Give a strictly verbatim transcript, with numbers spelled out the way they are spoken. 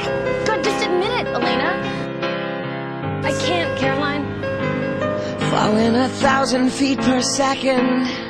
Good, just admit it, Elena. I can't, Caroline. Falling a thousand feet per second.